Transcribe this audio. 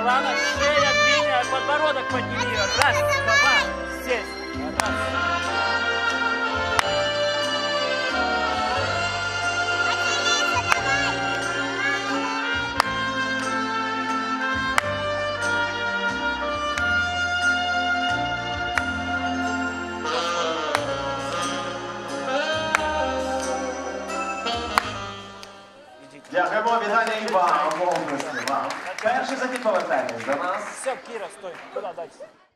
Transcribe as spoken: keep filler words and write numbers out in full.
Главное, шея длинная, подбородок подними. Раз, два, сесть. Раз. Дякуємо, вітання і вам, області, вам. Перший захід повертайтесь до нас. Все, Кіра, стой. Куди далі?